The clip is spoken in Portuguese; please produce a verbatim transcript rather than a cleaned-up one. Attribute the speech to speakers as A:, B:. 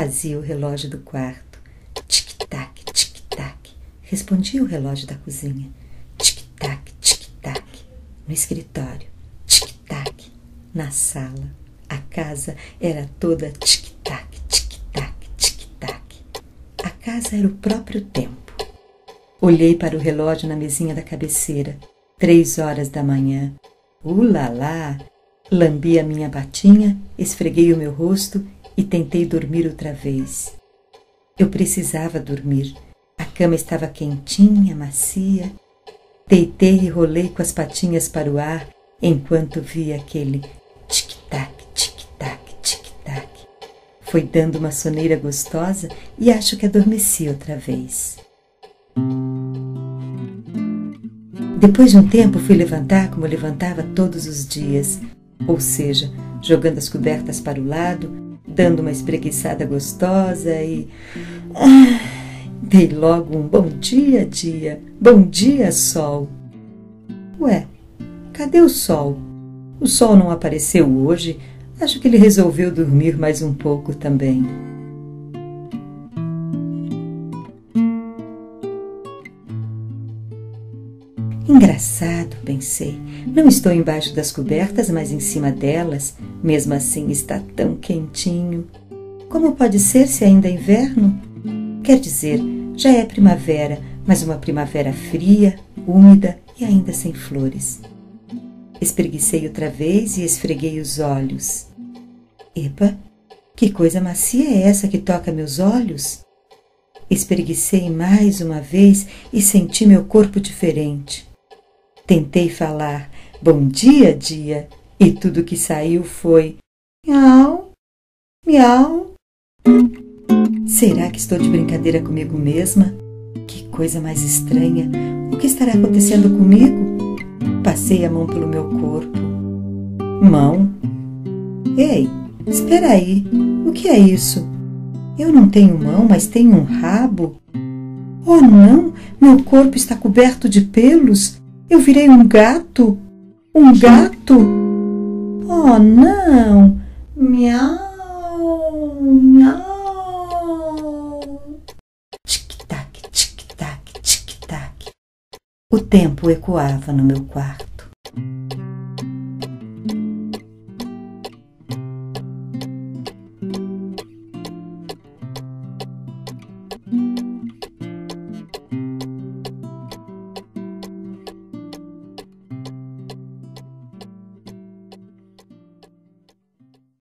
A: fazia o relógio do quarto. Tic-tac, tic-tac, respondia o relógio da cozinha. Tic-tac, tic-tac, no escritório. Tic-tac, na sala. A casa era toda tic-tac, tic-tac, tic-tac. A casa era o próprio tempo. Olhei para o relógio na mesinha da cabeceira. Três horas da manhã. Ulalá! Lambi a minha patinha, esfreguei o meu rosto e tentei dormir outra vez. Eu precisava dormir. A cama estava quentinha, macia. Deitei e rolei com as patinhas para o ar enquanto via aquele tic-tac, tic-tac, tic-tac. Foi dando uma soneira gostosa e acho que adormeci outra vez. Depois de um tempo fui levantar como levantava todos os dias, ou seja, jogando as cobertas para o lado, dando uma espreguiçada gostosa e... Ah, dei logo um bom dia, dia, bom dia, sol. Ué, cadê o sol? O sol não apareceu hoje, acho que ele resolveu dormir mais um pouco também. Engraçado, pensei. Não estou embaixo das cobertas, mas em cima delas. Mesmo assim está tão quentinho. Como pode ser se ainda é inverno? Quer dizer, já é primavera, mas uma primavera fria, úmida e ainda sem flores. Espreguicei outra vez e esfreguei os olhos. Epa, que coisa macia é essa que toca meus olhos? Espreguicei mais uma vez e senti meu corpo diferente. Tentei falar bom dia, dia, e tudo que saiu foi miau, miau. Será que estou de brincadeira comigo mesma? Que coisa mais estranha! O que estará acontecendo comigo? Passei a mão pelo meu corpo. Mão? Ei, espera aí, o que é isso? Eu não tenho mão, mas tenho um rabo? Oh não, meu corpo está coberto de pelos. Eu virei um gato? Um gato? Oh, não! Miau, miau. Tic-tac, tic-tac, tic-tac. O tempo ecoava no meu quarto.